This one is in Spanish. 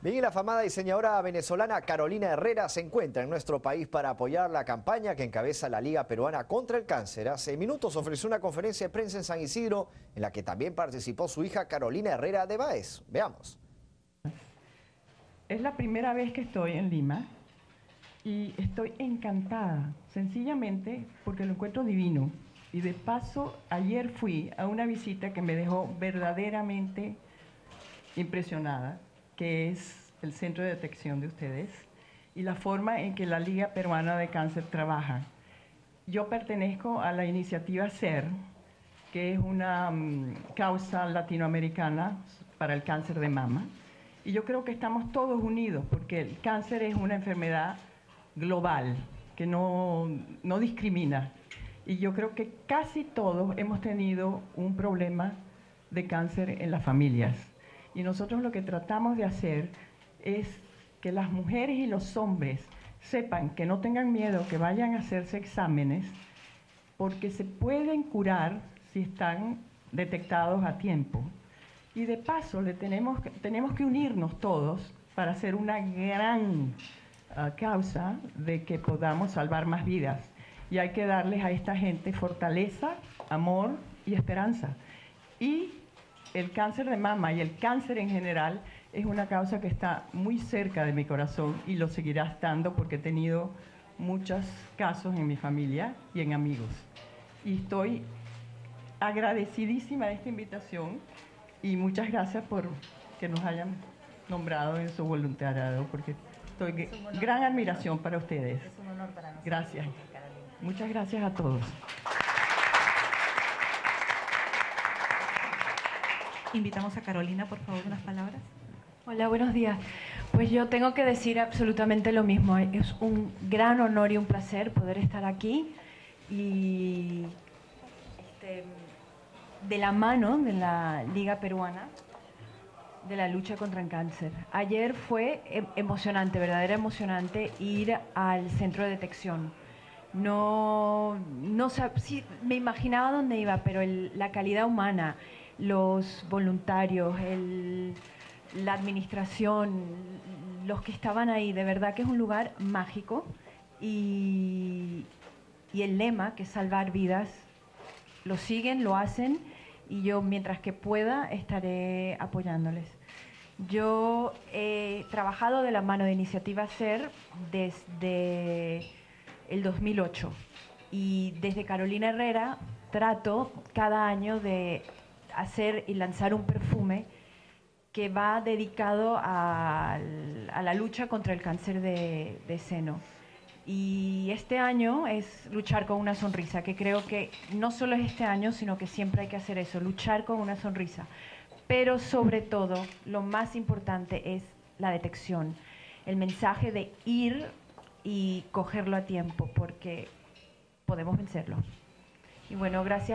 Bien, y la afamada diseñadora venezolana Carolina Herrera se encuentra en nuestro país para apoyar la campaña que encabeza la Liga Peruana contra el Cáncer. Hace minutos ofreció una conferencia de prensa en San Isidro, en la que también participó su hija Carolina Herrera de Báez. Veamos. Es la primera vez que estoy en Lima y estoy encantada, sencillamente porque lo encuentro divino. Y de paso, ayer fui a una visita que me dejó verdaderamente impresionada, que es el centro de detección de ustedes y la forma en que la Liga Peruana de Cáncer trabaja. Yo pertenezco a la iniciativa SER, que es una causa latinoamericana para el cáncer de mama. Y yo creo que estamos todos unidos, porque el cáncer es una enfermedad global, que no discrimina. Y yo creo que casi todos hemos tenido un problema de cáncer en las familias. Y nosotros lo que tratamos de hacer es que las mujeres y los hombres sepan que no tengan miedo, que vayan a hacerse exámenes, porque se pueden curar si están detectados a tiempo. Y de paso tenemos que unirnos todos para hacer una gran causa de que podamos salvar más vidas. Y hay que darles a esta gente fortaleza, amor y esperanza. Y el cáncer de mama y el cáncer en general es una causa que está muy cerca de mi corazón y lo seguirá estando porque he tenido muchos casos en mi familia y en amigos. Y estoy agradecidísima de esta invitación y muchas gracias por que nos hayan nombrado en su voluntariado, porque estoy gran admiración para ustedes. Es un honor para nosotros. Gracias. Carolina. Muchas gracias a todos. Invitamos a Carolina, por favor, unas palabras. Hola, buenos días. Pues yo tengo que decir absolutamente lo mismo. Es un gran honor y un placer poder estar aquí y de la mano de la Liga Peruana de la lucha contra el cáncer. Ayer fue emocionante, verdaderamente emocionante ir al centro de detección. No sí, me imaginaba dónde iba, pero la calidad humana, los voluntarios, la administración, los que estaban ahí, de verdad que es un lugar mágico y el lema, que es salvar vidas, lo siguen, lo hacen y yo mientras que pueda estaré apoyándoles. Yo he trabajado de la mano de Iniciativa SER desde el 2008 y desde Carolina Herrera trato cada año de hacer y lanzar un perfume que va dedicado a la lucha contra el cáncer de seno. Y este año es luchar con una sonrisa, que creo que no solo es este año, sino que siempre hay que hacer eso, luchar con una sonrisa. Pero sobre todo, lo más importante es la detección, el mensaje de ir y cogerlo a tiempo, porque podemos vencerlo. Y bueno, gracias.